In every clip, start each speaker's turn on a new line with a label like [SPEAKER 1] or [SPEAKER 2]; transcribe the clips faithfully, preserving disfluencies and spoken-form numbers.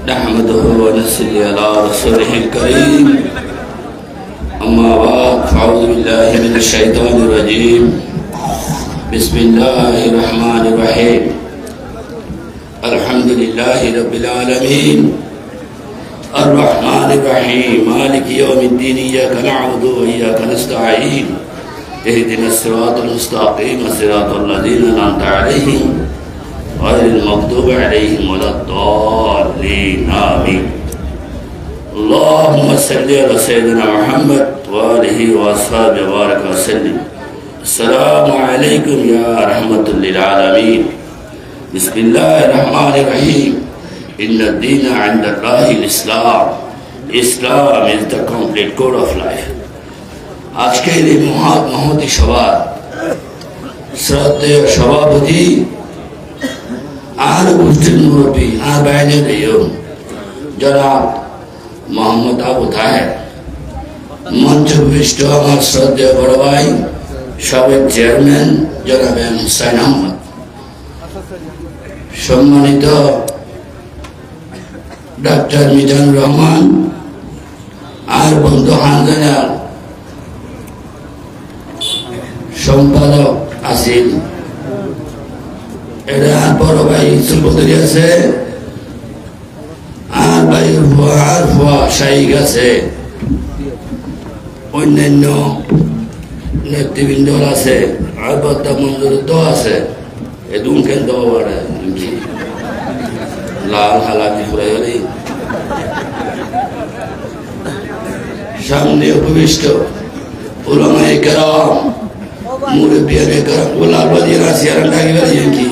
[SPEAKER 1] نحمده ونصلي على رسوله الكريم أما بعد فأعوذ بالله من الشيطان الرجيم بسم الله الرحمن الرحيم الحمد لله رب العالمين الرحمن الرحيم مالك يوم الدين إياك نعبد وإياك نستعين اهدنا الصراط المستقيم صراط الذين أنعمت عليهم غير المغضوب عليهم ولا الضالين آمين اللهم صل على سيدنا محمد وآله وأصحابه وبارك وسلم السلام عليكم يا رحمة للعالمين بسم الله الرحمن الرحيم إن الدين عند الله الإسلام Islam is the complete code of life. আজকের এই মহৎ মহতী সভা শ্রদ্ধেয় সভাপতি আর গোষ্ঠীর মুরব্বী আর বাইরে জনাব মোহাম্মদ আবু তাহের, মঞ্চ বিশিষ্ট আমার শ্রদ্ধেয় বড় ভাই সাবেক চেয়ারম্যান জনাব এম হুসাইন আহমদ, সম্মানিত ডাক্তার মিজানুর রহমান আর বন্ধু হানজানার সম্পাদক আসিল, এটা আর বড় ভাই চৌধুরী আছে, আর ভাই আর ফুয়া শাহিক আছে, অন্যান্য নেতৃবৃন্দ আছে, আর বদ্ধ মঞ্জুর তো আছে। এ দুন কেন দেওয়া পারে লাল হালাকি ফুরাই হলি সামনে উপবিষ্ট উলামায়ে কেরাম মুরব্বিয়ানে কেরাম ওলাল বাদিরা সিয়ারান ডাকি বাড়ি কি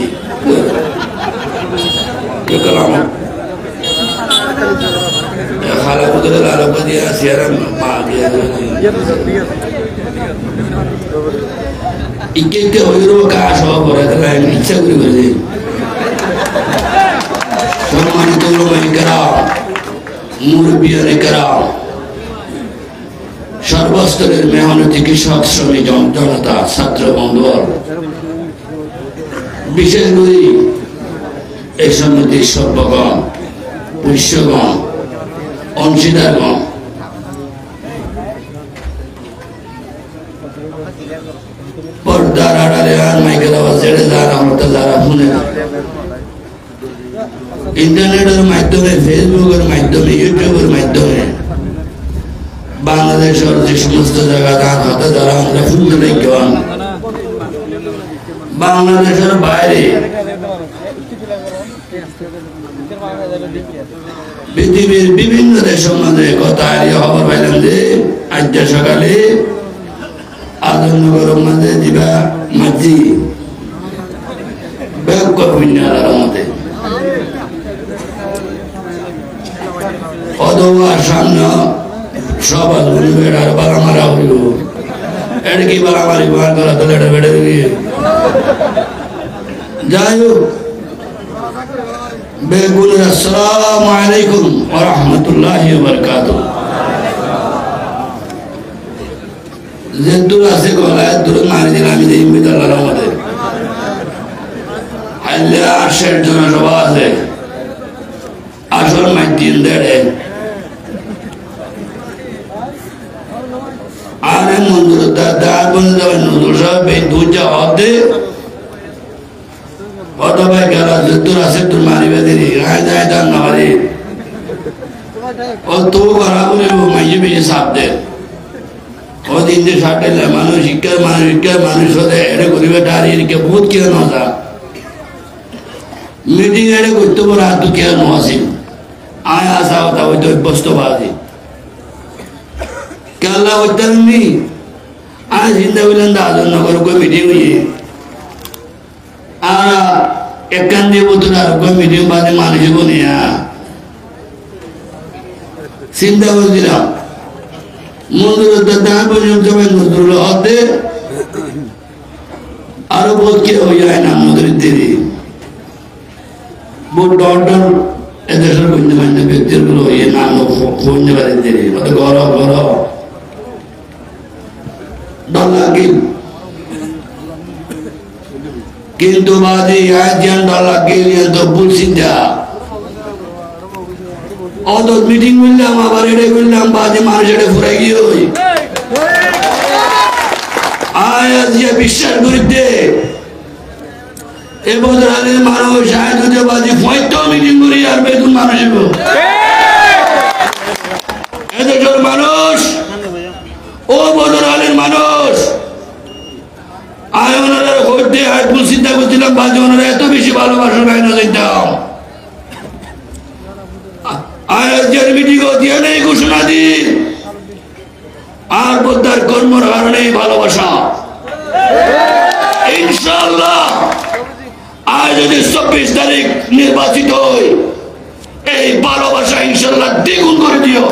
[SPEAKER 1] কে কালাম খালা বুদরে লাল বাদিরা সিয়ারান মা দিয়া ইকে কে হইরো কা সব করে তাই ইচ্ছা করে করে সম্মানিত উলামায়ে কেরাম মুরব্বিয়ানে কেরাম সর্বস্তরের মেহনতি কৃষক শ্রমিক জনতা ছাত্র বন্ধুবর, বিশেষ করে এই সমিতির সভ্যগণ পুষ্যগণ অংশীদারগণ, পর্দার আড়ালে আর মাইকের আওয়াজ ছেড়ে যারা হতে যারা শুনে ইন্টারনেটের মাধ্যমে ফেসবুকের মাধ্যমে ইউটিউবের মাধ্যমে বাংলাদেশের যে সমস্ত জায়গা তার হাতে যারা আমরা শুনতে দেখলাম, বাংলাদেশের বাইরে পৃথিবীর বিভিন্ন দেশের মধ্যে কথা খবর পাইলাম যে আজ সকালে আজমনগরের মধ্যে দিবা মাঝি ব্যাগ কর্মীর মধ্যে অথবা সামনে সব আর বালা মারা হইল, এটা কি বালা মারি বার করা তাহলে এটা বেড়ে দিবি। যাই হোক, বেগুনের আসসালামু আলাইকুম ওয়া রাহমাতুল্লাহি ওয়া বারাকাতুহু। যে দূর আছে গলায় দূর মারি দিন আমি দিই মিদাল্লাহ রহমতে আল্লে আশের জন্য সভা আছে আসল মাইতিন দেড়ে আরে মঞ্জুর দাদা বন্ধু নজরুল সাহেব এই দুইটা হতে অথবা গেল দূর আছে তোর মারিবে দিদি রায় যায় তার না মারি ও তো করা বলে মাইয়ে বেশি সাপ দে ও দিন দিয়ে সাপটাইলে মানুষ শিক্ষার মানুষ শিক্ষার মানুষ হতে এটা করিবে ডারিকে বহুত কেউ নজা মিটিং এটা করতে পারে আর তো কেউ নসিল আয় আসা হতা হইতে অভ্যস্ত বাজি কেলা হইতাম নি আজ চিন্তা করলেন দাদনগর কোই মিটিং হইয়ে আর একান দিয়ে বলতো আর কোই মিটিং বাদে মানুষ বনিয়া চিন্তা করছিলাম মন্দিরের দাদা পর্যন্ত নজরুল হতে আরো বোধ কে হয়ে যায় না মন্দিরের দেরি বোধ ডর এদেশের গণ্যমান্য ব্যক্তির গুলো হইয়ে নাম গণ্যবাদের দেরি মতো গর গর ডর লাগিল কিন্তু বাদে আজ ডর লাগিল তো ভুল চিন্তা অত মিটিং করলাম আবার এটা করলাম বাজে মানুষ এটা ফুরাই গিয়ে ওই আজ যে বিশ্বাস করিতে এ বদরালের মানুষ আয় দুটো বাজে পঁয়ত্র মিটিং করি আর বেতন মানুষ এদেশের মানুষ ও বদরালের মানুষ আয় ওনারা করতে আয় চিন্তা করছিলাম বাজে ওনারা এত বেশি ভালোবাসা পায় না যেতাম আয়াজের মিটিং দিয়ে নেই ঘোষণা দিন আর বদ্দার কর্মর কারণে ভালোবাসা ইনশাআল্লাহ আজ যদি চব্বিশ তারিখ নির্বাচিত হই এই ভালোবাসা ইনশাআল্লাহ দ্বিগুণ করে দিও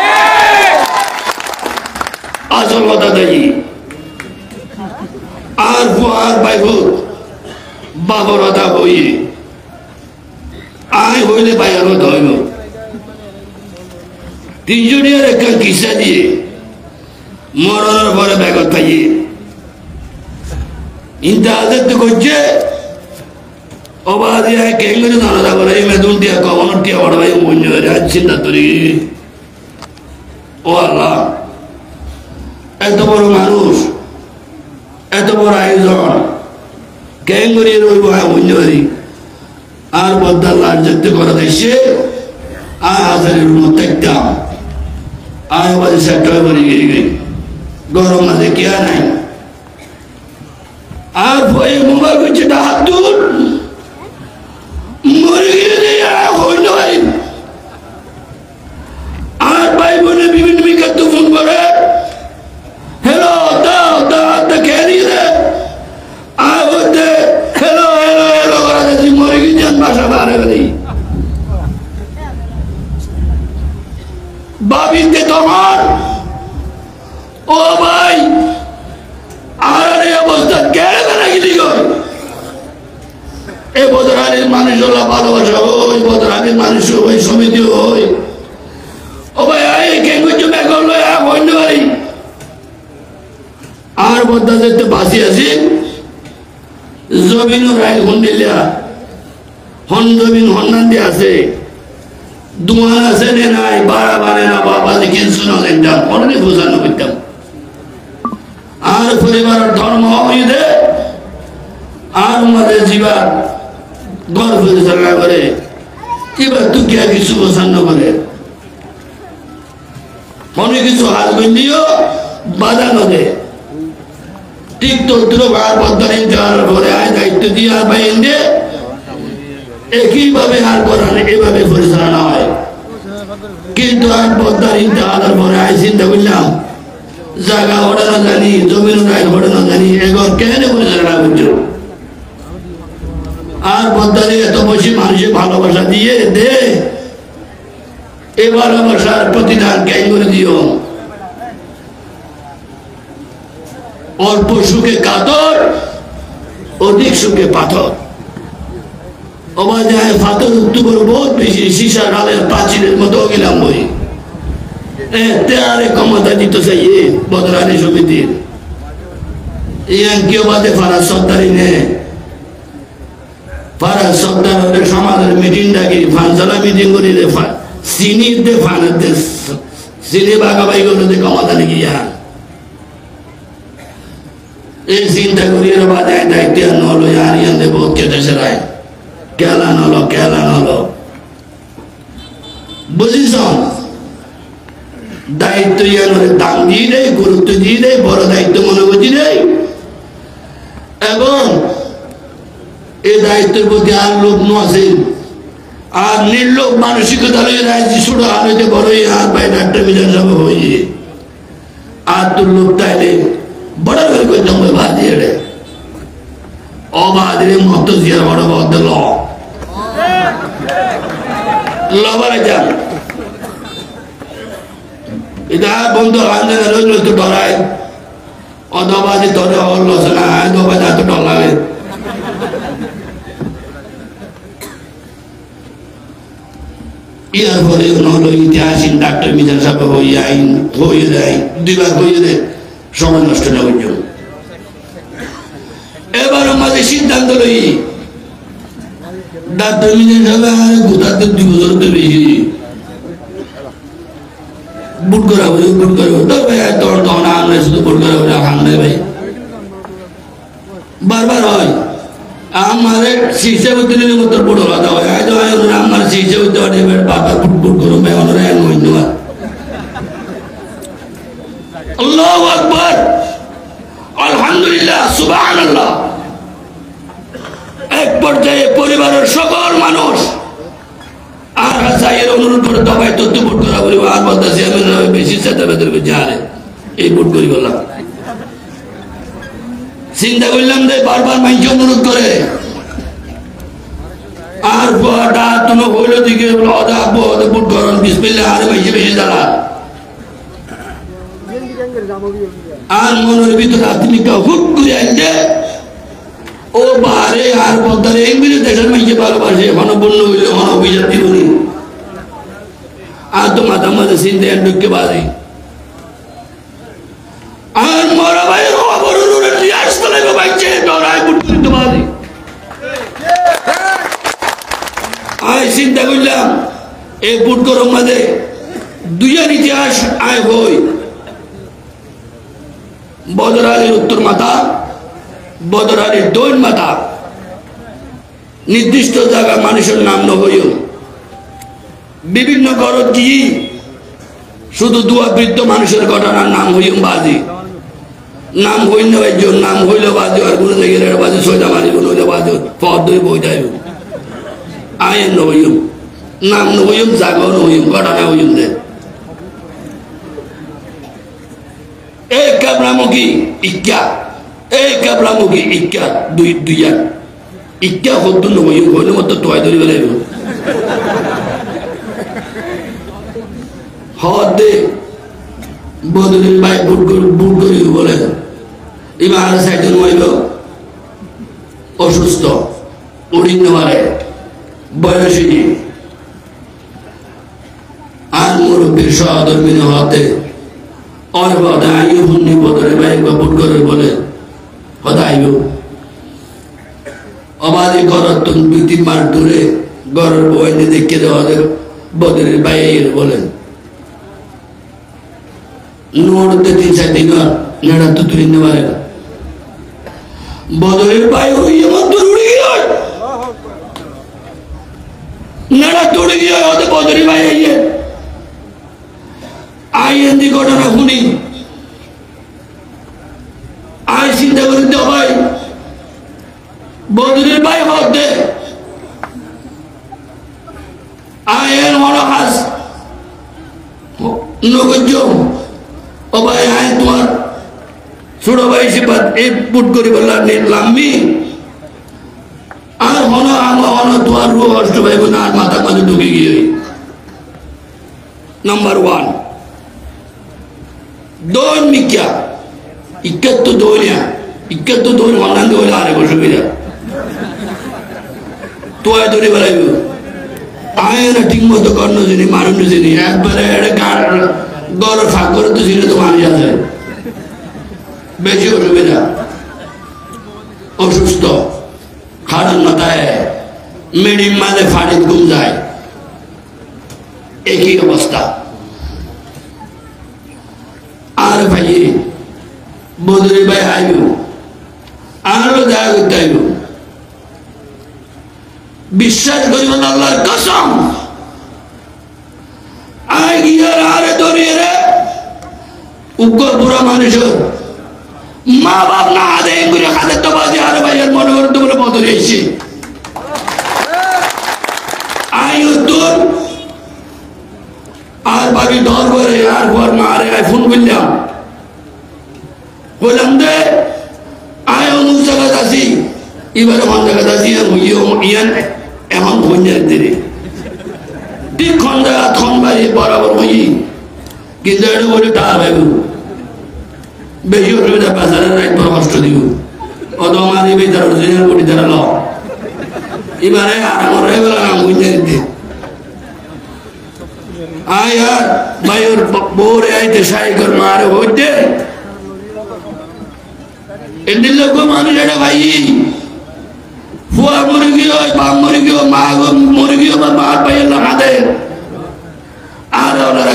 [SPEAKER 1] আসল কথা দেখি আর আর বাইভূত বাবর কথা হই আয় হইলে বাইর হতে হইব তিনজনের একটা কিসা দিয়ে মরণের পরে ব্যাগত পাইয়ে ইন্টাহাজের তো করছে অবাধ কেঙ্গরে জানা যাবো না এই মেদুল দিয়া কমানোর টিয়া বড় ভাই মন আজ চিন্তা করি ও আল্লাহ এত বড় মানুষ এত বড় আয়োজন কেঙ্গরি রইব মন আর বদ্দার লাল যুদ্ধ করা দেশে আর হাজারের মতো একদম আয় বাজে সেক্টর করে গিয়ে গেই গরম মাঝে কে নাই আর ভয়ে মোবাইল করছে হাত দূর মরে গিয়ে হইল আর ভাই বোনে বিভিন্ন বিখ্যাত ফোন করে হ্যালো দাও দাও খেয়ে দিয়ে আর বলতে হ্যালো হ্যালো হ্যালো করা যাচ্ছি মরে গিয়েছেন বাসা বাড়ে বেড়ি বাবিতে তোমার ও ভাই আর এই অবস্থা কেড়ে বেড়া গেলি গো এই বদরালির মানুষ হলো ভালোবাসা ওই বদরালির মানুষ ওই সমিতি ওই ও ভাই এই কেঙ্গুচ্ছ ব্যাগল অন্য বাড়ি আর বদ্দা যেতে বাসি আছি জমিন রায় হন্ডিলিয়া হন জমিন হন্নান দিয়ে আছে দুয়ান আছে নে নাই বাড়া বানে না বাবা দেখেন শুনো দেখতাম অনেক বোঝানো করতাম আর পরিবারের ধর্ম হইতে আর আমাদের জীবন গর্ব পরিচালনা করে এবার তুই কে কিছু বোঝানো করে অনেক কিছু হাজবেন্ডিও বাজানো দে ঠিক তো তুলো বার বদলেন যাওয়ার পরে আয় দায়িত্ব দিয়ে আর বাইন দে একইভাবে আর করার এভাবে পরিচালনা হয় কিন্তু আর বদ্দার ইন্তেহালের পরে আয় চিন্তা করলাম জায়গা ওটা না জানি জমির রায় ওটা না জানি এগর কেন পরিচালনা করছো আর বদ্দারে এত বেশি মানুষের ভালোবাসা দিয়ে দে এ ভালোবাসার প্রতিদান কেন করে দিও অল্প সুখে কাতর অধিক সুখে পাথর অবাধে পাথর উত্তু করে বহুত বেশি সীসা ডালের প্রাচীরের মতো গেলাম বই তেয়ারে ক্ষমতা দিত চাই বদরানি সমিতির ইয়ান কেউ বাদে ফারাজ সর্দারি নে ফারাজ সর্দার হলে সমাজের মিটিং ডাকি ফানসালা মিটিং করি রে চিনির দে ফানের দে চিনি বাগাবাই করে দে ক্ষমতা নাকি ইয়ান এই চিন্তা করি বাজায় দায়িত্ব নলো আর ইয়ান দে বহুত কেটে সেরায় কেলা নলো কেলা নলো বুঝিস দায়িত্ব ইয়ানোর দাম দিয়ে দেয় গুরুত্ব দিয়ে দেয় বড় দায়িত্ব মনে বুঝি দেয় এবং এই দায়িত্বের প্রতি আর লোক নয় আর নির্লোক মানসিকতা লইয়ে রাজি ছোট আলোতে বড়ই আর পাই ডাক্তার বিধানসভা হয়ে আর তোর লোক তাইলে বড় করে করতাম ওই ভাত দিয়ে রে অবাধে মত দিয়ে বড় বদ্ধ ল লবারে যান এটা বন্ধু আন্দোলন রইল তো ডরায় অদবাজি ধরে হল না দবাজ এত ডর লাগে ইয়ার পরে হলো ইতিহাসিক ডাক্তার মিজান সাহেব হইয়া আইন হয়ে যায় দুইবার হয়ে দেয় সময় নষ্ট না হইল এবার আমাদের সিদ্ধান্ত লই ডাক্তার মিজান সাহেব আর গোটাতে দুই বছর তো বেশি বুট করা বলি বুট করে তো ভাই তোর তো না আমরা শুধু বুট করে বলে খান না ভাই বারবার হয় আমারে শিশে উদ্দিনের মতো বুট কথা হয় আজ আমার শিশে উদ্দিন বারবার বুট বুট করো ভাই ওনারা এক হইতো আল্লাহু আকবার আলহামদুলিল্লাহ সুবহানাল্লাহ এক পর্যায়ে পরিবারের সকল মানুষ আর হাসাইয়ের অনুরোধ করে দবাই তথ্য বুট করা বলি আর বলতেছি আমি বেশি চেতা বেতন জানে এই বুট করি বললাম চিন্তা করলাম যে বারবার মানুষ অনুরোধ করে আর বড়া তুমি হইল দিকে অদা বুট করন বিসমিল্লাহ আর বেশি বেশি জ্বালা আর মনের ভিতরে আত্মিকা হুট করে আনছে ও বারে আর বলতারে এমনি দেশের মাইকে ভালোবাসে এখনো বন্য হইলে এখনো অভিযান দিবনি আর তো মাথা মাঝে চিন্তা ঢুকে বাজে আর মরা ভাই বড় রোডের দিয়ে আসতে লাগবে বাইছে ডরাই বুঝতে দিতে বাজে আয় চিন্তা করলাম এই বুট গরম মাঝে দুইজন ইতিহাস আয় হই বদর আলীর উত্তর মাথা বদর আলীর দৈন মাথা নির্দিষ্ট জায়গা মানুষের নাম ন হইও বিভিন্ন গরজ কি শুধু দুয়া বৃদ্ধ মানুষের ঘটনার নাম হইম বাজি নাম হইল একজন নাম হইল বাজি আর কোনো জায়গায় বাজে সৈদা মারি কোনো বাজে পদ দুই বই যাই আইন ন হইম নাম ন হইম জাগাও ন হইম ঘটনা হইম দে এই কাবলামুখী ইক্কা এই কাবলামুখী ইক্কা দুই দুইয়া ইক্কা হদ্দু ন হইম হইলে মতো তোয়াই ধরি বেলাইব হদে বদলিল ভাই বুট করি বুট করি বলে এবার সাইডে হইল অসুস্থ উড়িন মারে বয়সী আর মুরব্বীর সহধর্মিনী হতে অনেক কথা আইও হুন্নি বদলে ভাই বুট করে বলে কথা আইব অবাধি ঘরের তো দুই তিন মাস দূরে ঘরের বইনে দেখে দেওয়া বদলের বাইরে বলেন ನೋಡುತ್ತೆ ತಿನ್ ಸೈಡಿಗ ನಡತ್ತು ತುರಿನ ಮಾರೇಗ ಬದಲಿನ ಬಾಯಿ ಹೋಗಿ ಮತ್ತು ಹುಡುಗಿ ನಡತ್ತು ಹುಡುಗಿ ಹೋದ ಬದಲಿ ಬಾಯಿ ಅಯ್ಯೆ ಆಯ್ ಎಂದಿ ঘটনা শুনি আয় চিন্তা করে দাও ভাই বদলির ভাই হতে আয়ের মনোহাস নগজ ও ভাই আয় তোমার ছোট ভাই সে এই পুট করে বললাম লাম্মি আর হন হন তোমার রু অষ্ট ভাই বোন আর মাথা মাঝে ঢুকে গিয়ে নাম্বার ওয়ান দোন মিক্যা ইক্কাত্তর দোনিয়া ইক্কাত্তর দোন অন্যান্য হলে আরেক অসুবিধা তোয়া ধরে বেড়াইব আয় না ঠিক মতো কর্ণ যিনি মানুষ যিনি একবারে গড়ের ফাঁক করে তো ছিল তো মানুষ আছে বেশি অসুবিধা অসুস্থ খাড়ান মাথায় মেডিম মাঝে ফাড়িত ঘুম যায় একই অবস্থা আর ভাই বদলি ভাই আইব আরো দেখা করতে আইব বিশ্বাস করিবেন আল্লাহর কসম আয় গিয়ার আরে ধরিয়ে রে উগ্র পুরা মানুষের মা বাপ না আদে করে খাদের তো বাজে আরে ভাইয়ের মনে করতে বলে বদলে এসেছি আয় উত্তর আর বাকি ডর করে আর ঘর মারে আয় ফোন করলাম বললাম দে আয় অমুক জায়গা আসি এবার আমার জায়গা আসি ইয়ান এখন ঘন্যার দিনে ঠিক খন জায়গা থন বাড়ি বরাবর হই কিন্তু এটা বলে টার ভাইব বেশি অসুবিধা বাজারের রাখবো কষ্ট দিব অত আমার এই বেতার অরিজিনাল কোটি তারা ল এবারে আর আমার হয়ে গেল না ঘন্যার দিতে আয় আর ভাইয়ের বউরে আইতে সাইকেল মারে হইতে এদের লোক মানুষ এটা ভাই ফুয়া মরে গিয়ে বাপ মরে গিয়ে মা মরে গিয়ে বা বাপ ভাইয়ের লাগাতে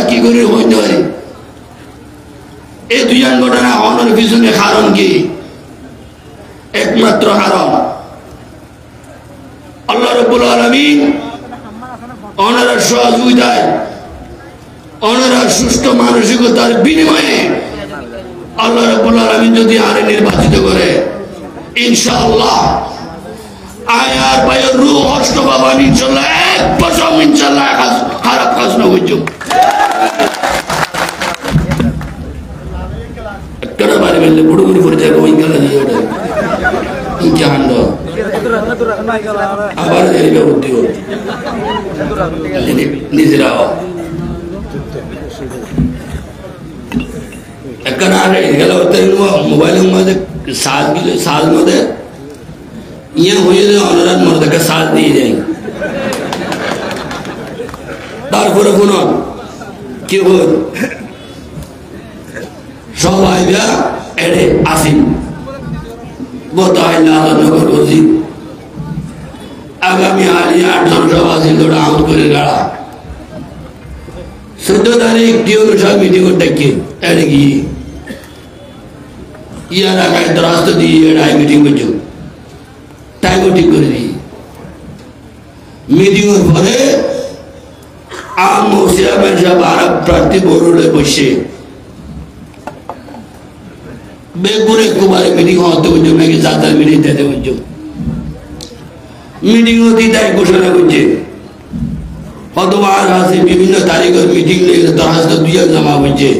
[SPEAKER 1] কি করে হইতে হয় এই দুইজন ঘটনা হওয়ার পিছনে কারণ কি একমাত্র কারণ আল্লাহ রাব্বুল আলামিন ওনারা সহযোগিতায় ওনারা সুস্থ মানসিকতার বিনিময়ে আল্লাহ রাব্বুল আলামিন যদি আরে নির্বাচিত করে ইনশাআল্লাহ আয়ার ভাইয়ের রূহ অষ্ট বাবা ইনশাআল্লাহ এক বছর ইনশাআল্লাহ খারাপ কাজ না হইতো একটা বারে বললে বড় বড় করে যায় ওই গেল দিয়ে ওটা কি জানো আবার এই ব্যবস্থা দিও নিজেরাও একটা আরে গেল তো মোবাইলের মধ্যে সাত কিলো সাল মধ্যে ইয়ে হয়ে যায় অনারাত মধ্যে সাত দিয়ে যায় তারপরে কোন কি বল সবাই যা এড়ে আসিন নগর উচিত আগামী আলিয়া আটজন সভা ছিল আউট করে গাড়া চোদ্দ তারিখ কি অনুসার মিটিং ডাকি এড়ে গিয়ে ইয়ার আগায় দরাস্ত দিয়ে এড়াই মিটিং করছো টাইমও ঠিক করে দিই মিটিং এর পরে আম চেয়ারম্যান সাহেব আর প্রার্থী বোর্ডে বসে বেগুনে কুমারে মিটিং হতে বলছো নাকি যাত্রার মিটিং দিতে বলছো মিটিং হতে তাই ঘোষণা করছে কতবার আছে বিভিন্ন তারিখের মিটিং লেগে দরখাস্ত দুইজন জমা করছে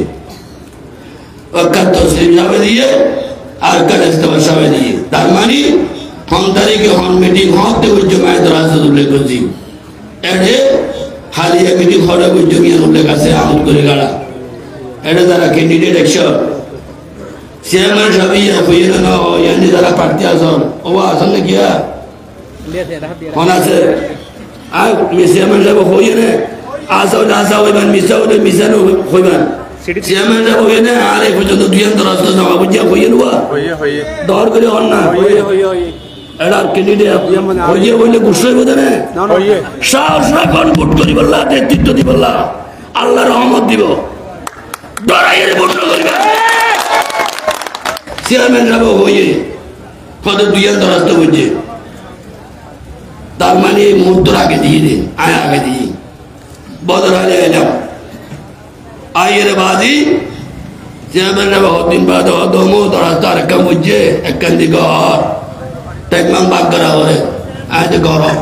[SPEAKER 1] তসলিম সাহেব দিয়ে আর কালেস্তফা সাহেব দিয়ে তার মানে হন তারিখে হন মিটিং হতে বলছো মায়ের দরখাস্ত উল্লেখ করছি এড়ে হালিয়া মিটিং হরে বলছো গিয়ে উল্লেখ আছে আউট করে গাড়া এটা তারা ক্যান্ডিডেট একশন চেয়ারম্যান সাহেব ইয়া হইয়ে না ইয়ানি যারা প্রার্থী আসন ও আসন না গিয়া হন আছে আর চেয়ারম্যান সাহেব হইয়ে না আসাও না আসাও হইবেন মিশাও না মিশানো হইবেন চেয়ারম্যান সাহেব হইয়ে না আর এই পর্যন্ত দুই আন্তর রাস্তা জমা বুঝিয়া হইয়ে নেবা দর করে হন না এটা ক্যান্ডিডেট হইয়ে হইলে গুছাই বোঝে না সাহস রাখন ভোট করি বললা নেতৃত্ব দি বললা আল্লাহ রহমত দিব ডরাইয়ের ভোট করবে চেয়ারম্যান সাহেব হইয়ে কত দুই আন্তর রাস্তা বুঝছে তার মানে এই মুহূর্তের আগে দিয়ে দিন আয় আগে দিয়ে বদর আলে এলাম আয়ের বাদি চেয়ারম্যান সাহেব হদিন বাদ হদমো রাস্তা আরেকটা বুঝছে একখান দিকে ঘর টেকমাং বাগ করা করে আজ গরম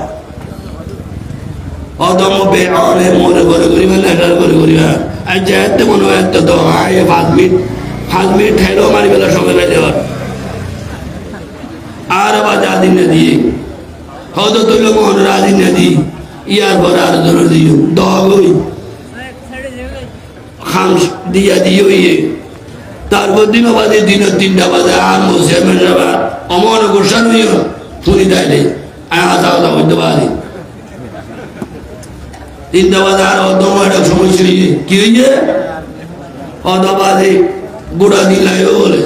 [SPEAKER 1] হদম বে অনে মনে করে করিবে নেশার করে করিবে আজ যেতে মনে হয় এত তো আয় পাঁচ মিনিট পাঁচ মিনিট ঠেলো মারি বেলা সময় পাই দেওয়ার আর আবার যা দিন না দিয়ে হয়তো তৈল মোহন রাজি না দিই ইয়ার পর আর জোর দিও দগই খাম দিয়া দিও ইয়ে তারপর দিনও বাজে দিনের তিনটা বাজে আর চেয়ারম্যান সাহেব অমন গোসান হইও শুনি তাইলে আমি আসা কথা বলতে পারি তিনটা বাজে আর অদম একটা সমস্যা হইয়ে কি হইছে অদ বাজে গোড়া দিলাই বলে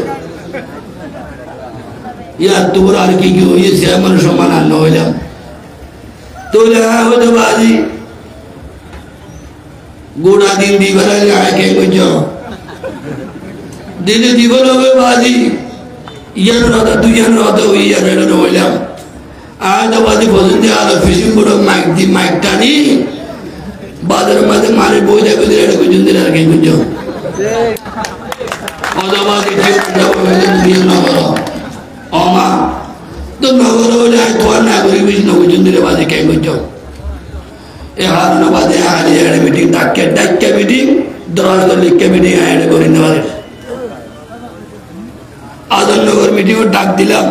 [SPEAKER 1] ইয়ার তোর আর কি কি হইয়ে চেয়ারম্যান সমান আর হইলাম তোলে হইতে বাজি গোড়া দিন দিবার আয় কে করছ দিনে দিব হবে বাজি ইয়ার রাতে দুইজন রাতে হই ইয়ার এটা হইলাম আর তো বাজি পছন্দ আর ফিশিং করে মাইক দি মাইক টানি বাজারের মাঝে মারে বই যাবে এটা করছেন দিন আর কে করছ অদাবাজি কেউ নগর অমা তো নগর হলে তোমার নাগরিক বেশি নগর বাজে কে করছ এ হারনা বাজে হারিয়ে এড়ে মিটিং ডাক্কে ডাক্কে মিটিং দরখাস্ত লিখকে মিটিং এড়ে করে নেওয়ার আদরনগর মিটিংও ডাক দিলাম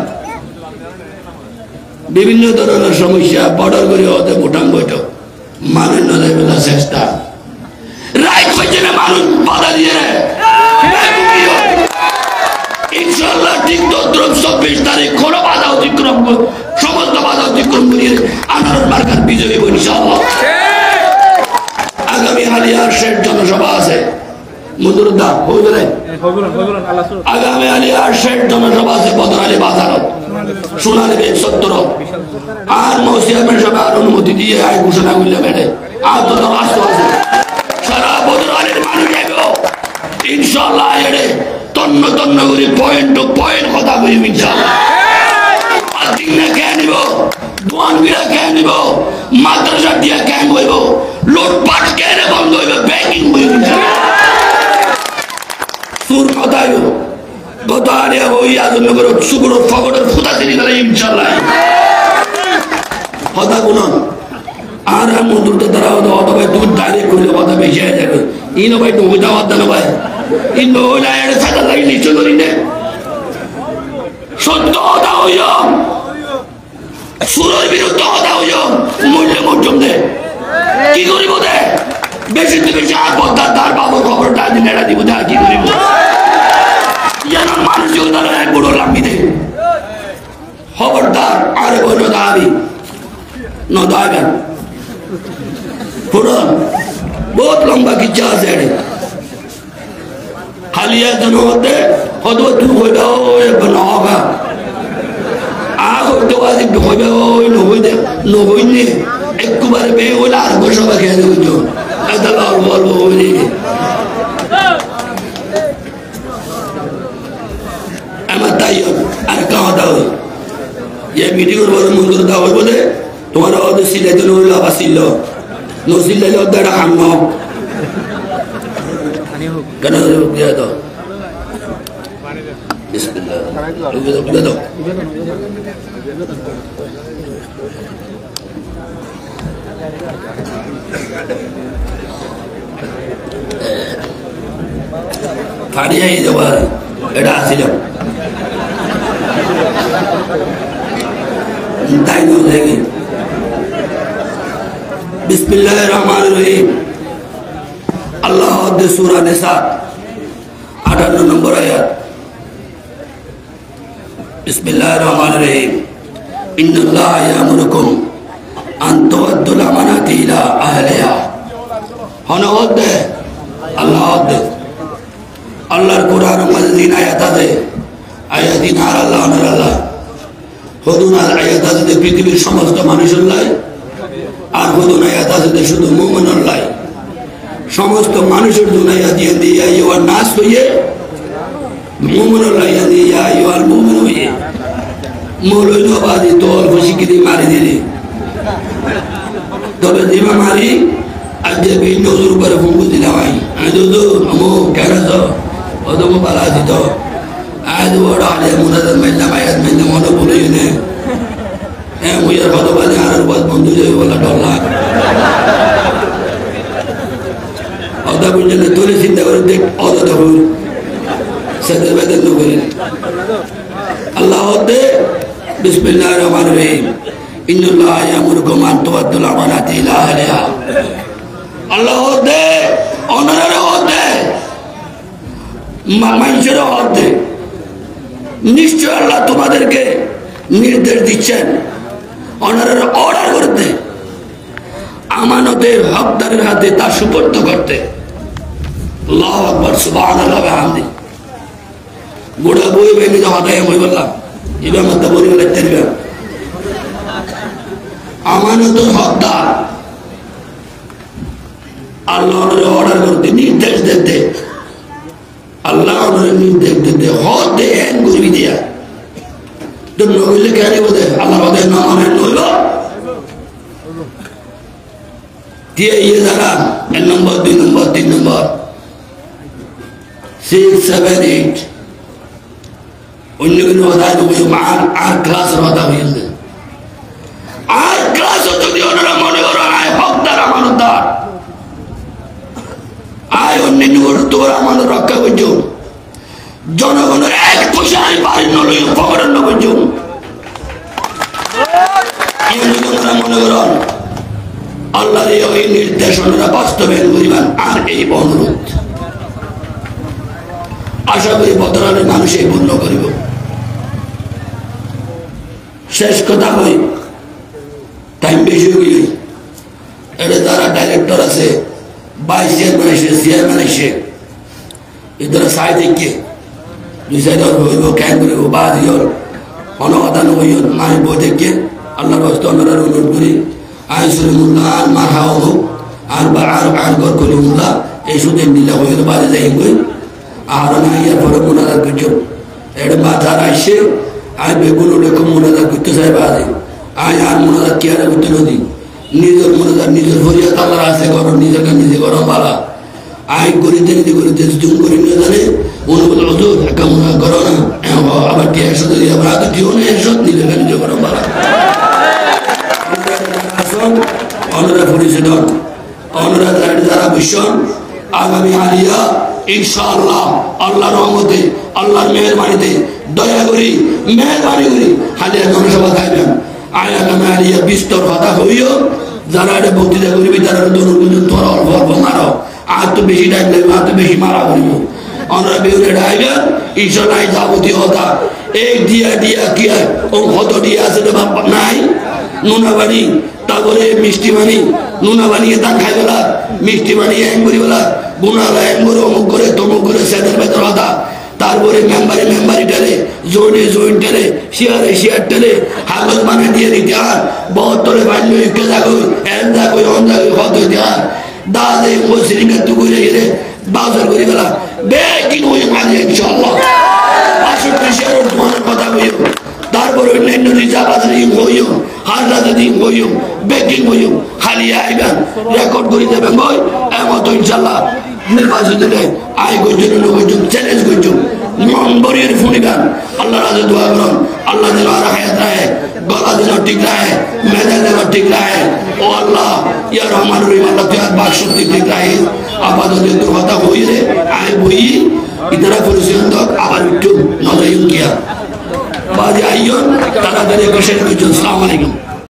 [SPEAKER 1] বিভিন্ন ধরনের সমস্যা বর্ডার করে হতে ভুটান বৈঠক মানুষ নজর বেলা চেষ্টা রায় হয়েছে না মানুষ বাধা দিয়ে ইনশাআল্লাহ ঠিক চব্বিশ তারিখ কোনো বাধা অতিক্রম সমস্ত বাধা অতিক্রম করিয়ে আনারস মার্কার বিজয়ী হইব ইনশাআল্লাহ। আগামী আলিয়ার শেষ জনসভা আছে মজুরদা হইবে আগামী আলিয়ার শেষ জনসভা আছে বদর আলী বাজারত সোনালী বেগ সত্তর আর মৌসিয়ামের সবাই আর অনুমতি দিয়ে আয় ঘোষণা করলে বেড়ে আর তো রাষ্ট্র আছে সারা বদর আলীর যত্ন করি পয়েন্ট টু পয়েন্ট কথা বলি ইনশাআল্লাহ আর দিন না কেন নিব দোয়ান বিরা কেন নিব মাদ্রাসা দিয়া কেন হইব লুটপাট কেন বন্ধ হইব ব্যাংকিং হইব ইনশাআল্লাহ সুর কথা হইব কথা আরে ওই আজম করে সুগুলো ফগড়ের ফুটা দিলি গেলে ইনশাআল্লাহ কথা গুনন আর মধুর তো দ্বারা হতো ভাই তুমি ডাইরেক্ট করলে কথা বেশি হয়ে যাবে ইনো ভাই তুমি দাওয়াত দেন ভাই ইনো হইলে এটা সাদা লাগি নিশ্চয় করি না সত্য কথা হইল সুরের বিরুদ্ধে কথা হইল মূল্য মর্যম দে কি করিব দে বেশি থেকে বেশি আর বদ্দার তার বাবুর খবরটা দিন এটা দিব দে কি করিব যেন মানুষও তারা এক বড় লাম্বি দে খবরদার আরে বলো দাবি নদাবেন পুরন বহুত লম্বা কিচ্ছা আছে এটি খালি একজন হতে হত তুই হইবে ওই নহবা আগ হইতে আজি হইবে ওই নহইতে নহইনি একবারে বে হইলে আর বসবা খেয়ে দেব এটা অল্প অল্প হইনি আমার তাই আর কাওয়া দাও ये मीटिंग और वाले मुल्क का दावत बोले तुम्हारा और सिले तो लोग लाभ सिलो नो सिले लो दड़ा हम नो करना तो क्या तो बिस्मिल्लाह रुक जाओ रुक जाओ फाड़िया ही जब एड़ा सिलो তাই দেখি বিসমিল্লাহির রহমানির রহিম আল্লাহ দে সূরা নিসা আটান্ন নম্বর আয়াত বিসমিল্লাহির রহমানির রহিম ইন্নাল্লাহা ইয়ামুরুকুম আন তুআদ্দুল আমানাতি ইলা আহলিহা হনওয়াদ দে আল্লাহ দে আল্লাহর কোরআনের মধ্যে দিন আয়াত আছে আয়াতিন আর আল্লাহ আল্লাহ হদুন আয়াত আছে পৃথিবীর সমস্ত মানুষের লাই আর হদুন আয়াত আছে শুধু মুমিনের লাই সমস্ত মানুষের জন্য আয়াত দিয়ে দিয়া ইয়া নাস হইয়ে মুমিনের লাই দিয়া ইয়া মুমিন হইয়ে মৌলই নবাদি তোল খুশিকিরি মারি দিলি তবে দিমা মারি আজ যে বেই নজর উপরে ফুঙ্গু দিলাম আই আজ তো আমো কেরাস অদম পালা দিত आज वोड़ा आले मुनादर महीना मायत महीना मोनो बोले ने ए मुझे बहुत बारे आर बहुत बंधु जो वाला डॉलर और तब मुझे ने तोले सिंधा कर देख और तो हो सदर बदल लो करे अल्लाह होते बिस्मिल्लाहिर्रहमानिर्रहीम इन्नल्लाह यामुरुकुम अन तुअद्दुल अमानाति इला अहलिहा अल्लाह होते অনারে होते মানুষের होते নিশ্চয় আল্লাহ তোমাদেরকে নির্দেশ দিচ্ছেন অনারের অর্ডার করতে আমানতের হকদারের হাতে তা সুপর্দ করতে আল্লাহু আকবার সুবহানাল্লাহ ওয়া বিহামদি গোড়া বই বেনি তো হতায় মই বললাম ইবা মত বলি বলে তেরবে আমানতের হকদার আল্লাহর অর্ডার করতে নির্দেশ দিতে अल्लाह उन्होंने निर्देश देते बहुत दे हैं गुरु दिया तो नोबल क्या नहीं बोलते अल्लाह बोलते ना हमें नोबल दिए ये जरा एक नंबर दो नंबर तीन नंबर सिक्स सेवन एट उन्हें भी होता है तो मुझे आर आर क्लास होता है ये आर क्लास होता है उन्होंने माने और आए हफ्ता रामानुदार आय उन्हें नूर तोरा मान रखा बच्चो जनगणर एक पोशाई बारी न लई पकड़ न बच्चो ये जनगणर मन करन আল্লাহর এই নির্দেশনা বাস্তবায়ন করিবেন আর এই অনুরোধ আশা করি বদলানোর মানুষ এই পূর্ণ করিব শেষ কথা কই টাইম বেশি হয়ে গেল এটা যারা ডাইরেক্টর আছে ভাইস চেয়ারম্যান এসে চেয়ারম্যান এসে এদের সাই দেখে দুই সাইডর হইব ক্যান করিব বা দিওর অনবদান হইব মানে বই দেখে আল্লাহর হস্তে আমরা অনুরোধ করি আইসুল্লাহ আর মারহাও হোক আর বা আর আর গর করিমুল্লাহ এই সুদের নিলা হইল বাজে যাই কই আর নাইয়া পরে মুনাজাত করছো এটা বাজার আসছে আই বেগুলো রেখো মুনাজাত করতে চাই বাজে আই আর মুনাজাত কি আর করতে নদী নিজের মুনাজাত নিজের ফরিয়াদ আল্লাহর আছে করো নিজেকে নিজে করো বালা আই করিতে নিজে করিতে জুম করি না জানে অনুভূত হজুর একটা মুনাজাত করো না আবার কি একশো যদি আবার হাতে দিও না একশো নিজেকে নিজে করো বালা অনুরাধ পরিষদন অনুরাধ যারা ভীষণ আগামী আলিয়া ইনশাআল্লাহ আল্লাহর রহমতে আল্লাহর মেহেরবানিতে দয়া করি মেহেরবানি করি হালিয়া জনসভা খাইবেন আয় আগামী আলিয়া বিস্তর কথা হইও যারা এটা বক্তৃতা করবি তারা দরুন গুজুন তোরা অল্প অল্প মারো আর তো বেশি টাইম লাগবে আর তো বেশি মারা করিব আমরা বেউরে ডাইবেন ইনশাআল্লাহ যাবতীয় কথা এক দিয়া দিয়া কি ও কত দিয়া আছে নাই নুনাবাড়ি তারপরে মিষ্টি বানি নুনা বানিয়ে তা খাই বেলা মিষ্টি বানিয়ে হ্যাং করি বেলা বুনালা হ্যাং করে অমুক করে তমুক করে সেদের ভেতর হতা তারপরে মেম্বারে মেম্বারি টেলে জোনে জোন টেলে শিয়ারে শিয়ার টেলে হাগজ বানিয়ে দিয়ে দিতে আর বহত্তরে বানিয়ে ইকে যাগো এন যাগো অন যাগো কত দেওয়ার দা দে ও সিরিঙ্গা তু করে গেলে বাজার করি বেলা বেকিং হয়ে মাঝে ইনশাআল্লাহ বাষট্টি শেয়ারের তোমার কথা বইও তারপর অন্যান্য রিজার্ভ আছে হইও হাজরাতে দিন হইও বেকিং হইও খালি আইবেন রেকর্ড করে দেবেন বই এমত ইনশাল্লাহ নির্বাচন দিলে আয় করছেন লোক চ্যালেঞ্জ করছেন মন বরিয়ে শুনিবেন আল্লাহ রাজে দোয়া করুন আল্লাহ যেন আর হায়াত রাহে গলা যেন ঠিক রাহে মেধা যেন ঠিক রাহে ও আল্লাহ ইয়া রহমান রহিম আল্লাহ তুই আর বাক শক্তি ঠিক রাহে আপাতত তোর কথা হই রে আয় বই ইতারা পরিচয় আবার একটু নজর কিয়া বাজে আইয়ন তাড়াতাড়ি বসে রয়েছেন। আসসালামু আলাইকুম।